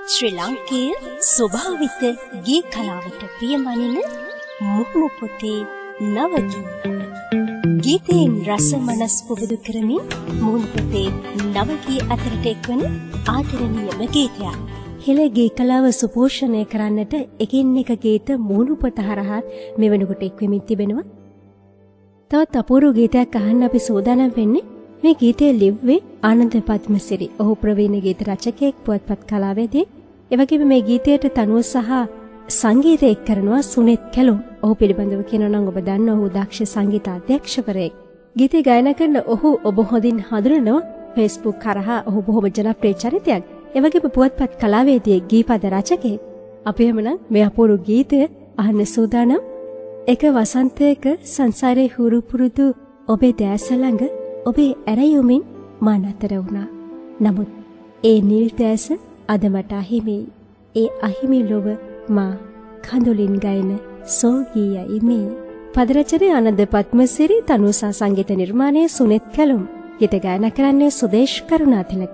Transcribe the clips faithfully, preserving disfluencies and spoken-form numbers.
ශ්‍රී ලාංකේය ස්වභාවික ගී කලාවට ප්‍රියමනින මුහුණු පොතේ නවගී. ගීතයෙන් රස මනස් පුබුදු කරමින් මුහුණු පොතේ නවගී අතරට එක්වන ආදරණීයම ගීතයක්. හෙළ ගී කලාව සුපෝෂණය කරන්නට එකින් එක ගීත මුහුණු පොත හරහා මෙවැනකොට එක්වෙමින් තිබෙනවා. තවත් අපූර්ව ගීතයක් අහන්න අපි සූදානම් වෙන්නේ. මේ ගීතය ලිව්වේ ආනන්ද පද්මසිරි. ඔහු ප්‍රවීණ ගීත රචකයෙක්, පුවත්පත් කලාවේදී. එවැගේම මේ ගීතයට තනුව සහ සංගීතය එක් කරනවා සුනෙත් කැලුම්. ඔහු පිළිබඳව කියනවා නම් ඔබ දන්න ඔහු දක්ෂ සංගීත අධ්‍යක්ෂකවරයෙක්. ගීතය ගායනා කරන ඔහු ඔබ හොඳින් හඳුනනවා Facebook කරහා. ඔහු බොහොම ජනප්‍රිය චරිතයක්. එවැගේම පුවත්පත් කලාවේදී ගීපද රචකයෙක්. අපි එමනම් මේ අපූර්ව ගීතය අහන්න සූදානම්. එක වසන්තයක සංසාරේ හුරු පුරුදු ඔබේ දැස ළඟ ඔබේ ඇරයුමින් මා නතර වුණා. නමුත් ඒ නිල් දැස අද මට අහිමියි. ඒ අහිමි ලොව මා කඳුලින් ගයන සෝගීයයි මේ. පද රචනය ආනන්ද පද්මසිරි, තනුසා සංගීත නිර්මාණය සුනෙත් කැලුම්. ගීත ගායනා කරන්නේ සුදේශ් කරුණාතිලක.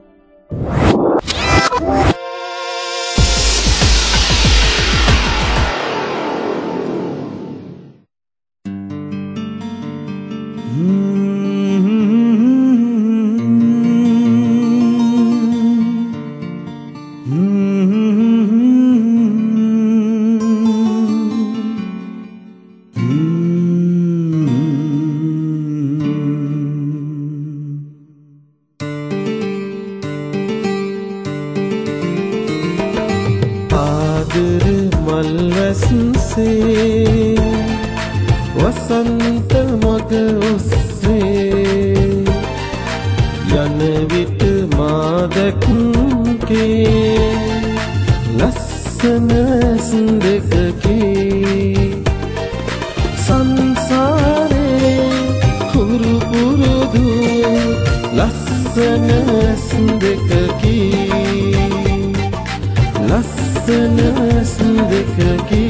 वसंत मग उससे यन विट मादक के लसन सिंदक के संसारे खुरु पुरुदु लसन सिंदक की लसन सिंदक की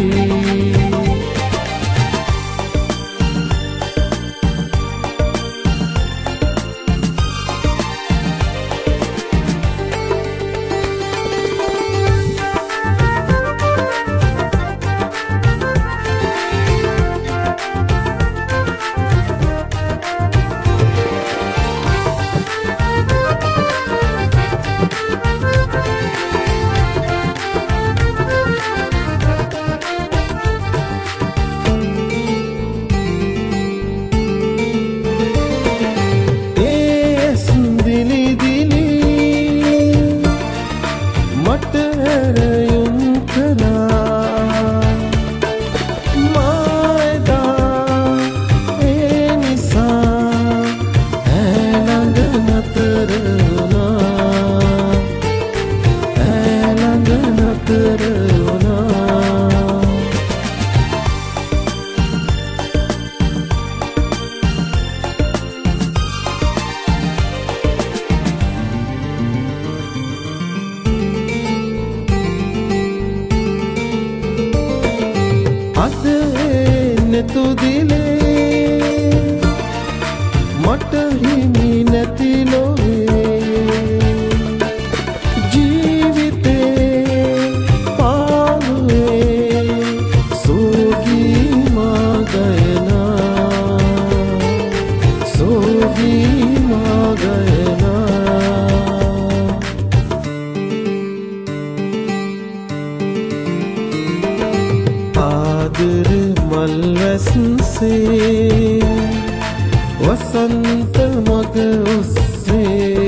तो दिले मट हिमी नति लोवे जीविते पालुए सोगी मां गयना सोगी मां गयना आदर मलवसन से वसंत मग उससे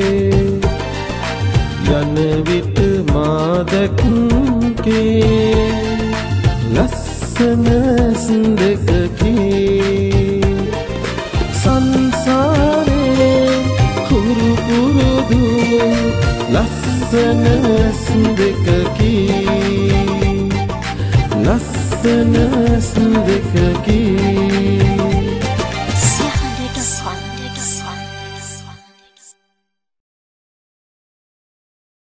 यन विट मादक के लसन सिंदक की संसारे खुरु पुरुदु लसन सिंदक की लसन सिंदक की